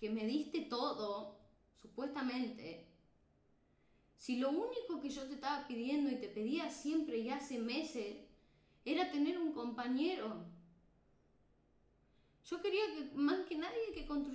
que me diste todo, supuestamente, si lo único que yo te estaba pidiendo y te pedía siempre y hace meses era tener un compañero? Yo quería que más que nadie que construyera